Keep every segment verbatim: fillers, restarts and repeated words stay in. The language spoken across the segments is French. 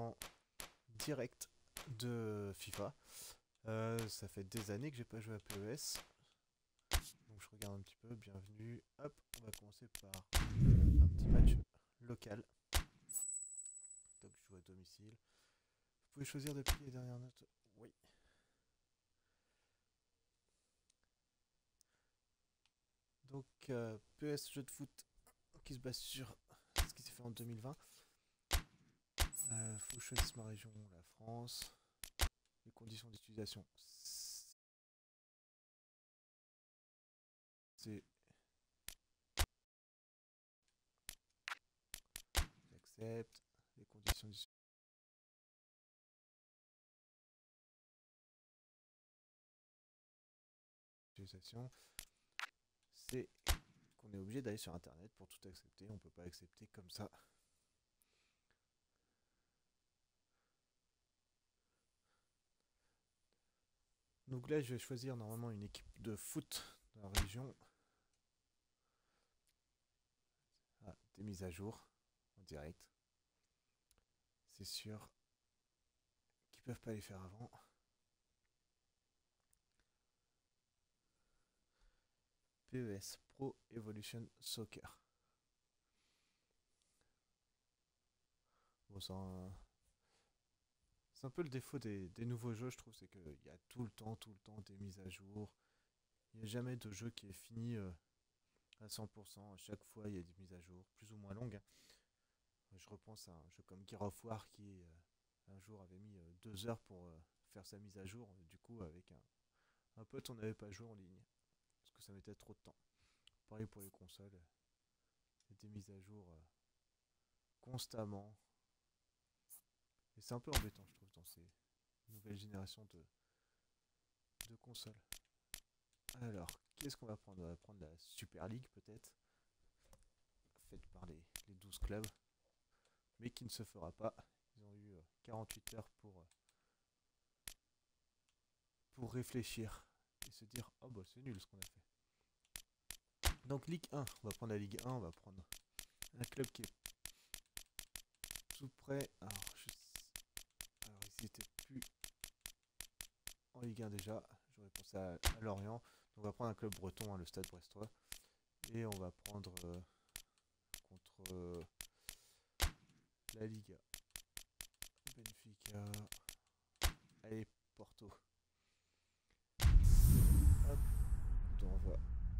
en direct de FIFA. Euh, ça fait des années que j'ai pas joué à P E S. Donc je regarde un petit peu, bienvenue. Hop, on va commencer par un petit match local. Donc je joue à domicile. Vous pouvez choisir d'appuyer les dernières notes. Oui. Donc euh, P E S jeu de foot qui se base sur ce qui s'est fait en deux mille vingt. Euh, faut que je choisisse ma région, la France. Les conditions d'utilisation. C'est... J'accepte. Les conditions d'utilisation. C'est qu'on est obligé d'aller sur internet pour tout accepter. On peut pas accepter comme ça. Donc là, je vais choisir normalement une équipe de foot de la région. Ah, des mises à jour en direct. C'est sûr qu'ils peuvent pas les faire avant. P E S Pro Evolution Soccer. Bon, ça, c'est un peu le défaut des, des nouveaux jeux, je trouve, c'est qu'il y a tout le temps, tout le temps des mises à jour. Il n'y a jamais de jeu qui est fini euh, à cent pour cent. À chaque fois, il y a des mises à jour, plus ou moins longues. Je repense à un jeu comme Gears of War qui, euh, un jour, avait mis euh, deux heures pour euh, faire sa mise à jour. Du coup, avec un, un pote, on n'avait pas joué en ligne. Parce que ça mettait trop de temps. Pareil pour les consoles. Il y a des mises à jour euh, constamment. Et c'est un peu embêtant, je trouve, dans ces nouvelles générations de, de consoles. Alors, qu'est-ce qu'on va prendre? On va prendre la Super League, peut-être. Faite par les, les douze clubs. Mais qui ne se fera pas. Ils ont eu euh, quarante-huit heures pour, euh, pour réfléchir. Et se dire, oh bah c'est nul ce qu'on a fait. Donc Ligue un, on va prendre la Ligue un, on va prendre un club qui est tout près. Alors, je... Alors ici c'était plus en Ligue un déjà, j'aurais pensé à, à Lorient. Donc on va prendre un club breton, hein, le Stade Brestois. Et on va prendre euh, contre euh, la Liga. Benfica. Allez, Porto. Hop, on renvoie.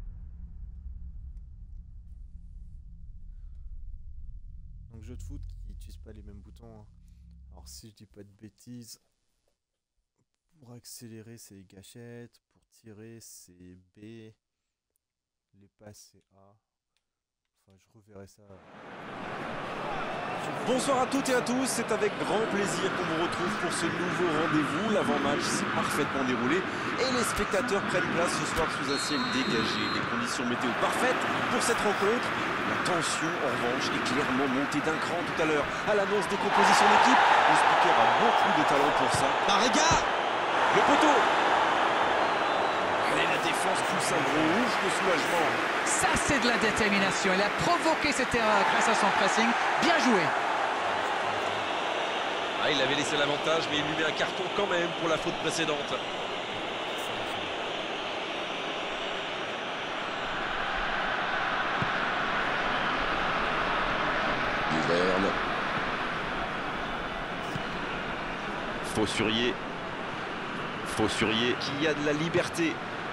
Donc jeu de foot qui n'utilise pas les mêmes boutons. Hein. Alors si je dis pas de bêtises, pour accélérer c'est gâchette, pour tirer c'est B, les passes c'est A. Enfin je reverrai ça. Bonsoir à toutes et à tous, c'est avec grand plaisir qu'on vous retrouve pour ce nouveau rendez-vous. L'avant-match s'est parfaitement déroulé et les spectateurs prennent place ce soir sous un ciel dégagé. Des conditions météo parfaites pour cette rencontre. La tension, en revanche, est clairement montée d'un cran tout à l'heure. À l'annonce des compositions d'équipe, le speaker a beaucoup de talent pour ça. Marega, le poteau. Et la défense pousse un gros ouf de soulagement. Ça, c'est de la détermination. Il a provoqué cette erreur grâce à son pressing. Bien joué. Ah, il avait laissé l'avantage, mais il lui met un carton quand même pour la faute précédente. Duverne. Faussurier. Faussurier qui a de la liberté.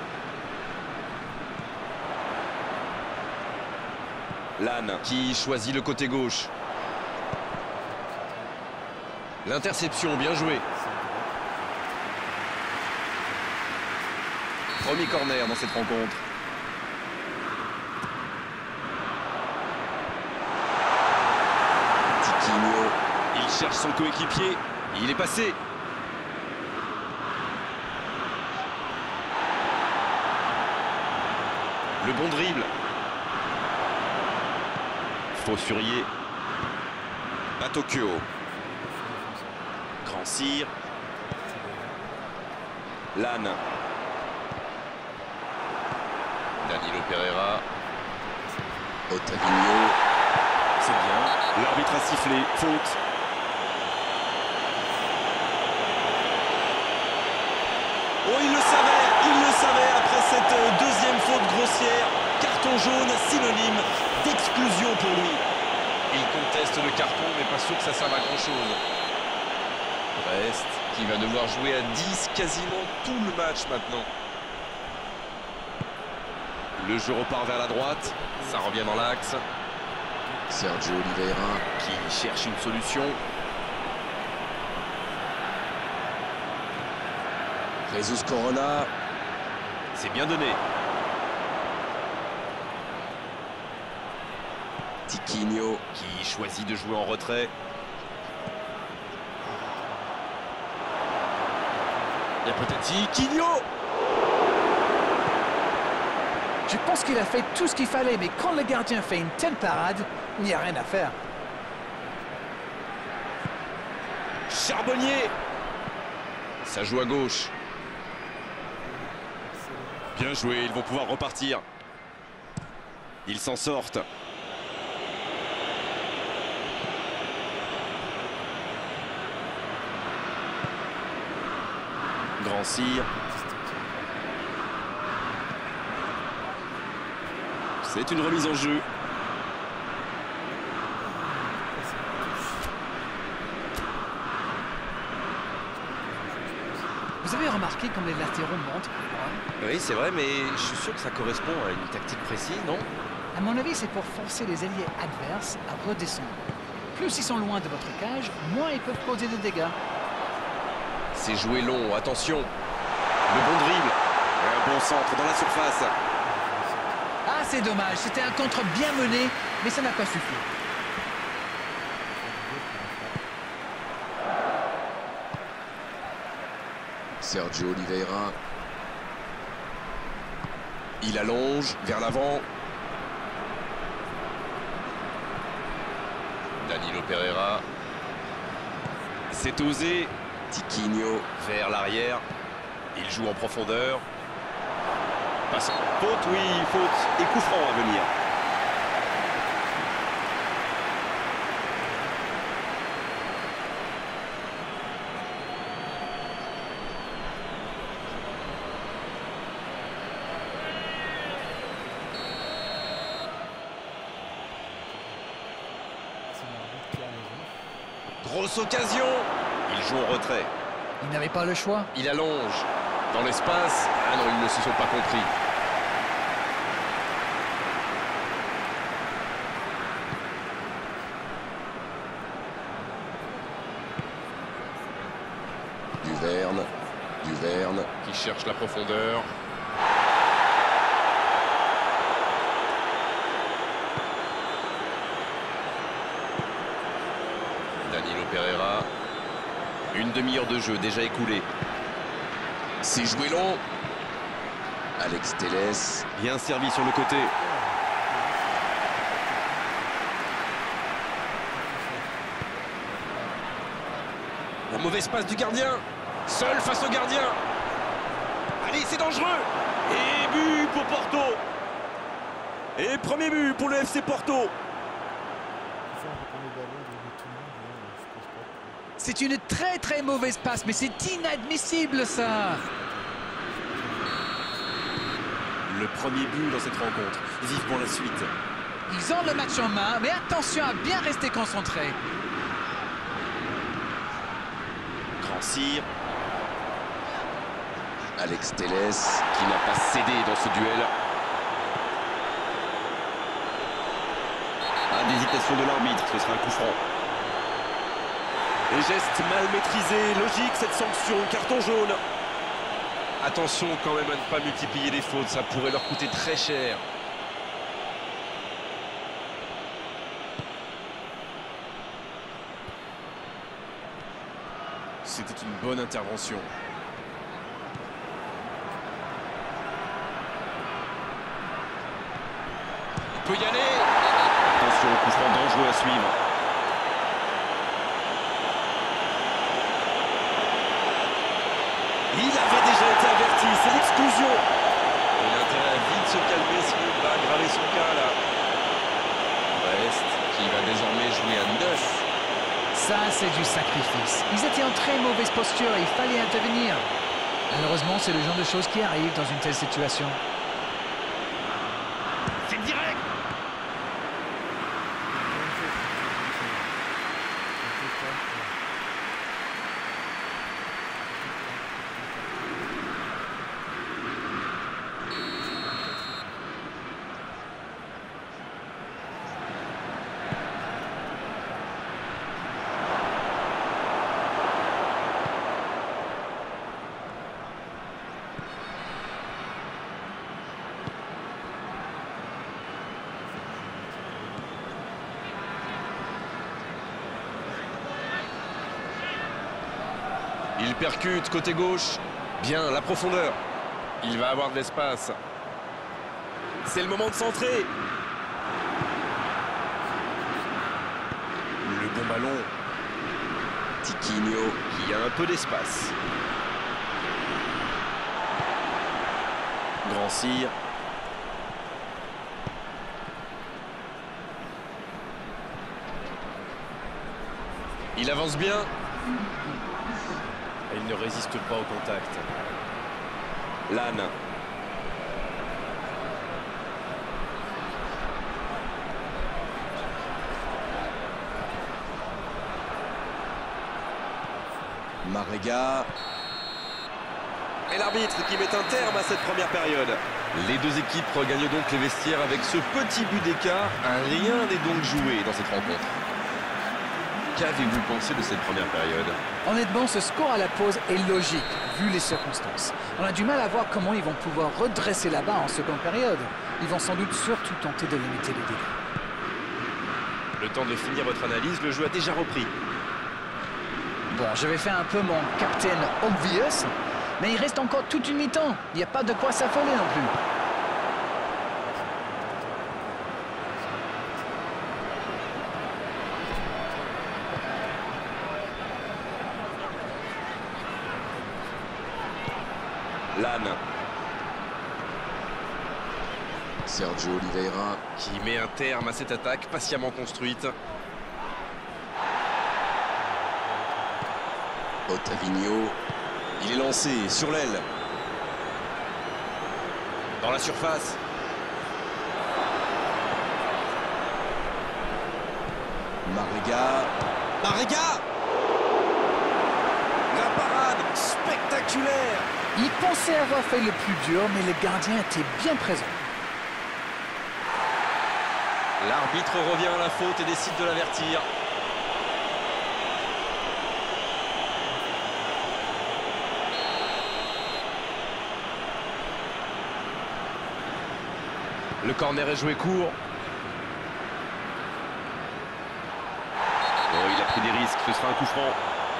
Lannes qui choisit le côté gauche. L'interception, bien joué. Premier corner dans cette rencontre. Tiquinho. Il cherche son coéquipier. Il est passé. Le bon dribble. Faussurier. Batokyo. Grand Cyr. Lannes. Danilo Pereira. Ottavino. C'est bien. L'arbitre a sifflé. Faute. Oh, il le savait, il le savait après cette deuxième faute grossière. Carton jaune, synonyme d'exclusion pour lui. Il conteste le carton, mais pas sûr que ça serve à grand-chose. Brest qui va devoir jouer à dix quasiment tout le match maintenant. Le jeu repart vers la droite. Ça revient dans l'axe. Sergio Oliveira qui cherche une solution. Jesus Corona. C'est bien donné. Tiquinho qui choisit de jouer en retrait. Il y a peut-être Tiquinho. Je pense qu'il a fait tout ce qu'il fallait, mais quand le gardien fait une telle parade, il n'y a rien à faire. Charbonnier. Ça joue à gauche. Bien joué, ils vont pouvoir repartir. Ils s'en sortent. Grand Cyr. C'est une remise en jeu. Vous avez remarqué comme les latéraux montent? Oui, c'est vrai, mais je suis sûr que ça correspond à une tactique précise, non? À mon avis, c'est pour forcer les ailiers adverses à redescendre. Plus ils sont loin de votre cage, moins ils peuvent causer de dégâts. C'est joué long, attention. Le bon dribble. Et un bon centre dans la surface. Ah, c'est dommage, c'était un contre bien mené, mais ça n'a pas suffi. Sergio Oliveira. Il allonge vers l'avant. Danilo Pereira. C'est osé. Tiquinho vers l'arrière. Il joue en profondeur. Passe. Faute, oui, faute. Et coup franc à venir. Grosse occasion. Il joue en retrait. Ils n'avaient pas le choix. Il allonge. Dans l'espace. Ah non, ils ne se sont pas compris. Duverne. Duverne. Qui cherche la profondeur. Danilo Pereira. Une demi-heure de jeu déjà écoulée. C'est joué long. Alex Telles. Bien servi sur le côté. La mauvaise passe du gardien. Seul face au gardien. Allez, c'est dangereux. Et but pour Porto. Et premier but pour le F C Porto. C'est une très très mauvaise passe, mais c'est inadmissible ça. Le premier but dans cette rencontre. Vivement la suite. Ils ont le match en main, mais attention à bien rester concentré. Grand Cyr. Alex Telles qui n'a pas cédé dans ce duel. À l'hésitation de l'arbitre, ce sera un coup franc. Les gestes mal maîtrisés, logique cette sanction, carton jaune. Attention quand même à ne pas multiplier les fautes, ça pourrait leur coûter très cher. C'était une bonne intervention. Il peut y aller. Attention au coup franc dangereux à suivre. Il avait déjà été averti, c'est l'exclusion. Il a intérêt à vite se calmer, sinon il va aggraver son cas là. Brest qui va désormais jouer à neuf. Ça, c'est du sacrifice. Ils étaient en très mauvaise posture et il fallait intervenir. Malheureusement, c'est le genre de choses qui arrivent dans une telle situation. C'est direct. Il percute côté gauche. Bien, la profondeur. Il va avoir de l'espace. C'est le moment de centrer. Le bon ballon. Tiquinho qui a un peu d'espace. Grand Cyr. Il avance bien. Il ne résiste pas au contact. Lannes. Marega. Et l'arbitre qui met un terme à cette première période. Les deux équipes regagnent donc les vestiaires avec ce petit but d'écart. Rien n'est donc joué dans cette rencontre. Qu'avez-vous pensé de cette première période? Honnêtement, ce score à la pause est logique, vu les circonstances. On a du mal à voir comment ils vont pouvoir redresser la barre en seconde période. Ils vont sans doute surtout tenter de limiter les dégâts. Le temps de finir votre analyse, le jeu a déjà repris. Bon, je vais faire un peu mon Captain Obvious, mais il reste encore toute une mi-temps. Il n'y a pas de quoi s'affoler non plus. Lannes. Sergio Oliveira Qui met un terme à cette attaque patiemment construite. Otavino. Il est lancé sur l'aile. Dans la surface. Marega. Marega. La parade spectaculaire. Il pensait avoir fait le plus dur, mais le gardien était bien présent. L'arbitre revient à la faute et décide de l'avertir. Le corner est joué court. Oh, il a pris des risques, ce sera un coup franc.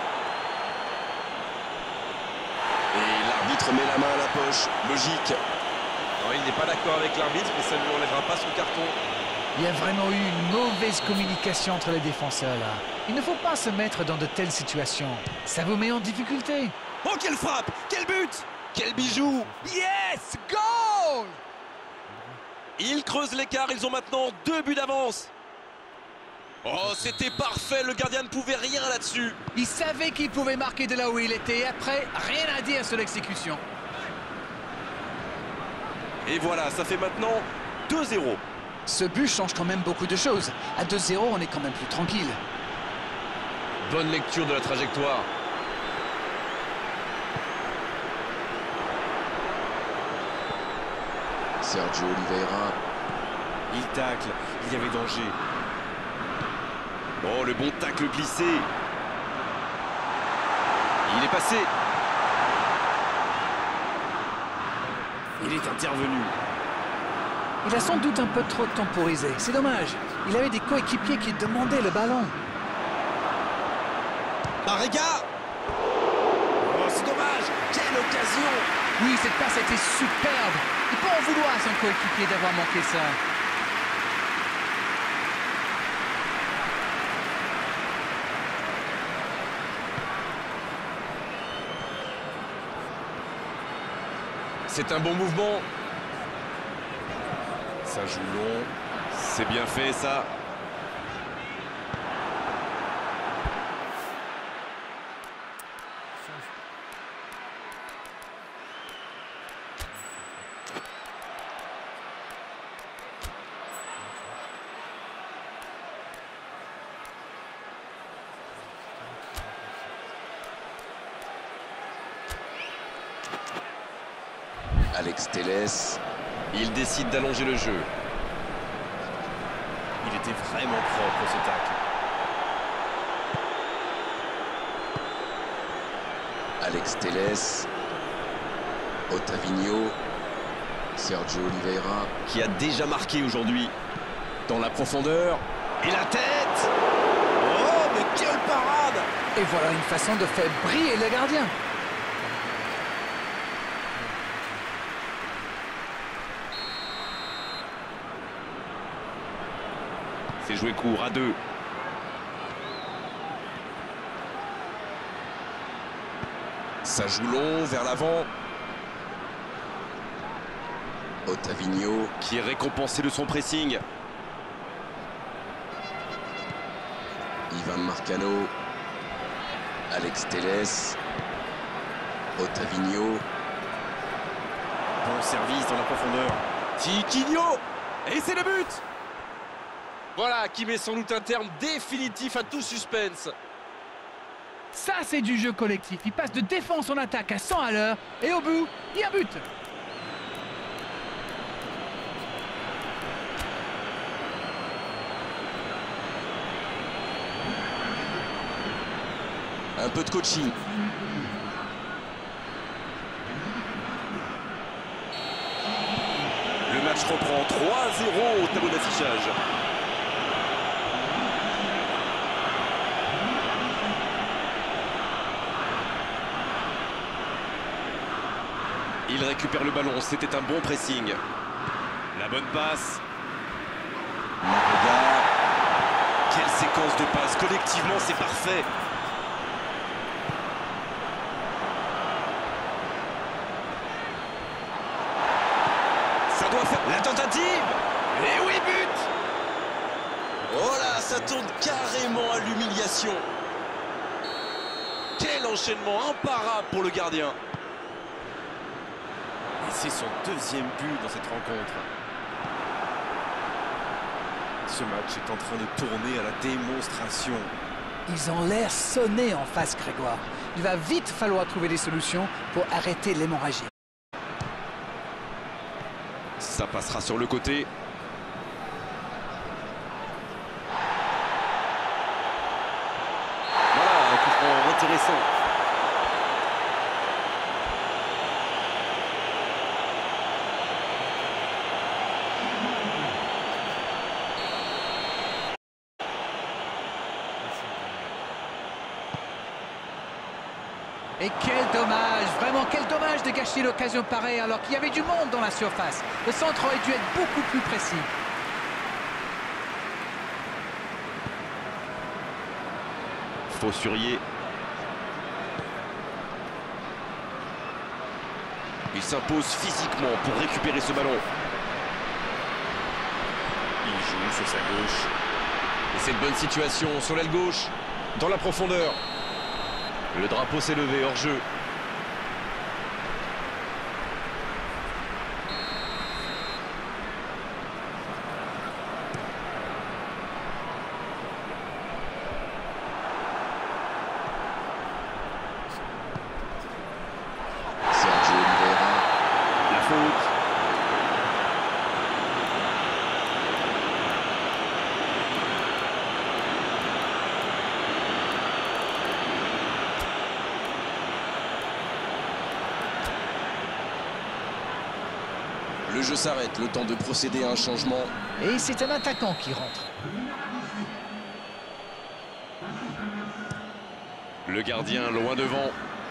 Et l'arbitre met la main à la poche, logique. Non, il n'est pas d'accord avec l'arbitre, mais ça ne lui enlèvera pas son carton. Il y a vraiment eu une mauvaise communication entre les défenseurs là. Il ne faut pas se mettre dans de telles situations. Ça vous met en difficulté. Oh, quelle frappe! Quel but! Quel bijou! Yes! Goal! Ils creusent l'écart, ils ont maintenant deux buts d'avance. Oh, c'était parfait, le gardien ne pouvait rien là-dessus. Il savait qu'il pouvait marquer de là où il était. Et après, rien à dire sur l'exécution. Et voilà, ça fait maintenant deux zéro. Ce but change quand même beaucoup de choses. À deux zéro, on est quand même plus tranquille. Bonne lecture de la trajectoire. Sergio Oliveira. Il tacle, il y avait danger. Oh, le bon tacle glissé. Il est passé. Il est intervenu. Il a sans doute un peu trop temporisé. C'est dommage. Il avait des coéquipiers qui demandaient le ballon. Marega. Oh, c'est dommage. Quelle occasion. Oui, cette passe était superbe. Il peut en vouloir à son coéquipier d'avoir manqué ça. C'est un bon mouvement. Ça joue long. C'est bien fait, ça. Alex Telles. Il décide d'allonger le jeu. Il était vraiment propre ce tacle. Alex Telles. Otavinho. Sergio Oliveira. Qui a déjà marqué aujourd'hui. Dans la profondeur. Et la tête! Oh, mais quelle parade! Et voilà une façon de faire briller le gardien. C'est joué court à deux. Ça joue long vers l'avant. Otavinho. Qui est récompensé de son pressing. Ivan Marcano. Alex Telles. Otavinho. Bon service dans la profondeur. Tiquinho. Et c'est le but! Voilà qui met sans doute un terme définitif à tout suspense. Ça, c'est du jeu collectif. Il passe de défense en attaque à cent à l'heure. Et au bout, il y a un but. Un peu de coaching. Le match reprend trois à zéro au tableau d'affichage. Il récupère le ballon, c'était un bon pressing. La bonne passe. Marega. Quelle séquence de passes, collectivement c'est parfait. Ça doit faire la tentative. Et oui, but. Oh là, ça tourne carrément à l'humiliation. Quel enchaînement imparable pour le gardien. Et c'est son deuxième but dans cette rencontre. Ce match est en train de tourner à la démonstration. Ils ont l'air sonnés en face, Grégoire. Il va vite falloir trouver des solutions pour arrêter l'hémorragie. Ça passera sur le côté. Voilà, un coup franc intéressant. Et quel dommage, vraiment quel dommage de gâcher l'occasion pareille alors qu'il y avait du monde dans la surface. Le centre aurait dû être beaucoup plus précis. Faussurier. Il s'impose physiquement pour récupérer ce ballon. Il joue sur sa gauche. Et c'est une bonne situation sur l'aile gauche, dans la profondeur. Le drapeau s'est levé hors jeu. Sergio Oliveira. La faute. Le jeu s'arrête, le temps de procéder à un changement. Et c'est un attaquant qui rentre. Le gardien loin devant.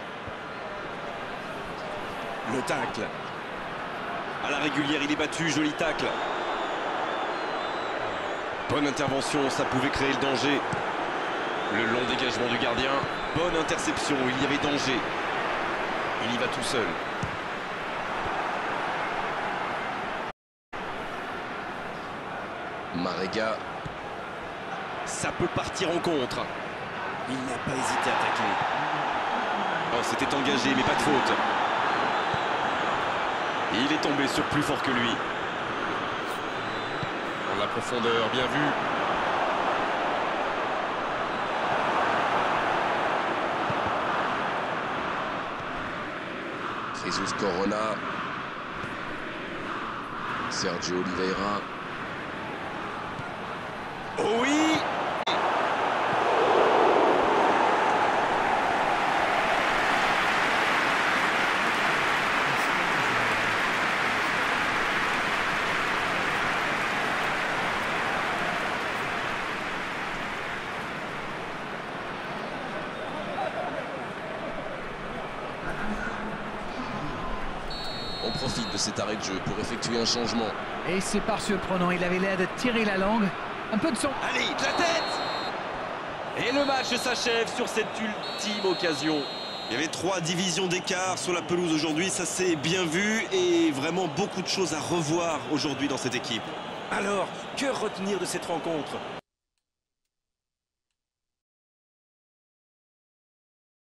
Le tacle. À la régulière, il est battu, joli tacle. Bonne intervention, ça pouvait créer le danger. Le long dégagement du gardien. Bonne interception, il y avait danger. Il y va tout seul. Marega. Ça peut partir en contre. Il n'a pas hésité à attaquer. Oh, c'était engagé, mais pas de faute. Il est tombé sur plus fort que lui. Dans la profondeur, bien vu. Jesus Corona. Sergio Oliveira. Oh oui! On profite de cet arrêt de jeu pour effectuer un changement. Et c'est pas surprenant, il avait l'air de tirer la langue. Un peu de son. Allez, de la tête! Et le match s'achève sur cette ultime occasion. Il y avait trois divisions d'écart sur la pelouse aujourd'hui, ça s'est bien vu et vraiment beaucoup de choses à revoir aujourd'hui dans cette équipe. Alors, que retenir de cette rencontre?